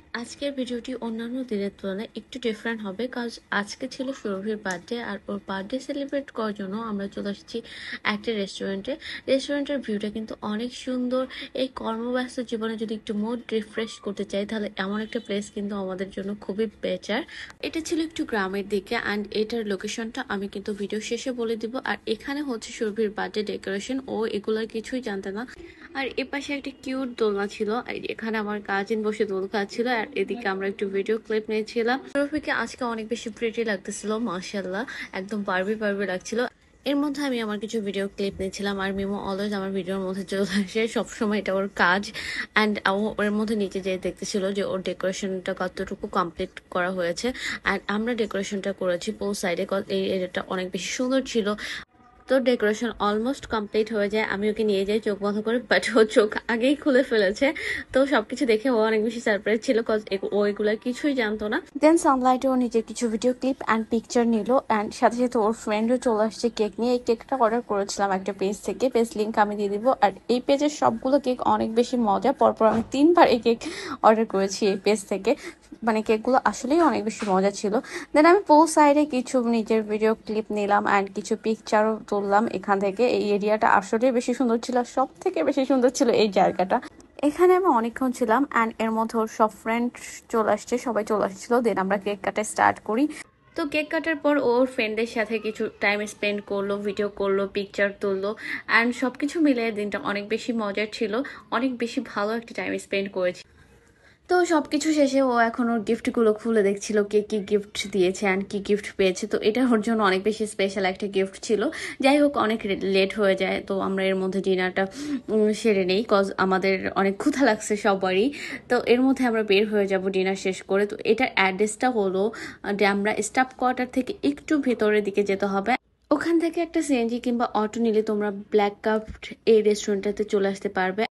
আজকের ভিডিওটি অন্যান্য দিনের তুলনায় একটু ডিফারেন্ট হবে কাজ আজকে ছিল সুরভির বার্থডে আর ওর বার্থডে সেলিব্রেট করার জন্য আমরা চলে আসছি একটা রেস্টুরেন্টের ভিউটা কিন্তু অনেক সুন্দর। এই কর্মব্যস্ত জীবনে যদি একটু মুড রিফ্রেশ করতে চাই তাহলে এমন একটা প্লেস কিন্তু আমাদের জন্য খুবই বেটার। এটা ছিল একটু গ্রামের দিকে অ্যান্ড এটার লোকেশনটা আমি কিন্তু ভিডিও শেষে বলে দিব। আর এখানে হচ্ছে সুরভির বার্থডে ডেকোরেশন, ও এগুলোর কিছুই জানতে না। আর এপাশে একটা কিউট দোলনা ছিল, আর এখানে আমার কাজিন বসে দোল খাচ্ছিল, আর এদিকে আমরা একটু ভিডিও ক্লিপ নিয়েছিলাম। রফিকে আজকে অনেক বেশি প্রিটি লাগতেছিল, মাশাআল্লাহ একদম বারবি বারবি লাগছিল। এর মধ্যে আমি আমার কিছু ভিডিও ক্লিপ নিয়েছিলাম, আর মিমো অলওয়েজ আমার ভিডিওর মধ্যে চলে আসে, সবসময় এটা ওর কাজ। অ্যান্ড ওর মধ্যে নিচে যেয়ে দেখতেছিল যে ওর ডেকোরেশনটা কতটুকু কমপ্লিট করা হয়েছে। অ্যান্ড আমরা ডেকোরেশনটা করেছি পোল সাইডে, এই এরিয়াটা অনেক বেশি সুন্দর ছিল। তো ডেকোরেশন অলমোস্ট কমপ্লিট হয়ে যায়, আমি ওকে নিয়ে যাই চোখ বন্ধ করে, বাট ও চোখ আগেই খুলে ফেলেছে। তো সবকিছু দেখে ও অনেক বেশি সারপ্রাইজ ছিল, কজ ও এগুলো কিছুই জানতো না। দেন সানলাইটে ও নিজের কিছু ভিডিও ক্লিপ অ্যান্ড পিকচার নিল, অ্যান্ড সাথে সাথে ওর ফ্রেন্ডও চলে আসছে কেক নিয়ে। এই কেকটা অর্ডার করেছিলাম একটা পেজ থেকে, পেজ লিঙ্ক আমি দিয়ে দিব। আর এই পেজের সবগুলো কেক অনেক বেশি মজা, পরপর আমি 3বার এই কেক অর্ডার করেছি এই পেজ থেকে। মানে কেকগুলো আসলেই অনেক বেশি মজা ছিল। দেন আমি পোল সাইডে কিছু নিজের ভিডিও ক্লিপ নিলাম অ্যান্ড কিছু পিকচারও তুললাম এখান থেকে। এই এরিয়াটা আসলে বেশি সুন্দর ছিল, সব থেকে বেশি সুন্দর ছিল এই জায়গাটা। এখানে আমি অনেকক্ষণ ছিলাম অ্যান্ড এর মধ্যে ওর সব ফ্রেন্ড চলে আসছে, সবাই চলে আসছিল। দেন আমরা কেক কাটা স্টার্ট করি। তো কেক কাটার পর ওর ফ্রেন্ডের সাথে কিছু টাইম স্পেন্ড করলো, ভিডিও করলো, পিকচার তুললো, অ্যান্ড সবকিছু মিলিয়ে দিনটা অনেক বেশি মজার ছিল, অনেক বেশি ভালো একটা টাইম স্পেন্ড করেছি। তো সবকিছু শেষে ও এখন ওর গিফটগুলো খুলে দেখছিল, কে কি গিফট দিয়েছে অ্যান্ড কি গিফট পেয়েছে। তো এটা ওর জন্য অনেক বেশি স্পেশাল একটা গিফট ছিল। যাই হোক, অনেক লেট হয়ে যায়, তো আমরা এর মধ্যে ডিনারটা সেরে নেই, কজ আমাদের অনেক ক্ষুধা লাগছে সবারই। তো এর মধ্যে আমরা বের হয়ে যাব ডিনার শেষ করে। তো এটার অ্যাড্রেসটা হলো যে আমরা স্টাফ কোয়ার্টার থেকে একটু ভেতরের দিকে যেতে হবে। ওখান থেকে একটা সিএনজি কিংবা অটো নিলে তোমরা ব্ল্যাক কাপ এই রেস্টুরেন্টটাতে চলে আসতে পারবে।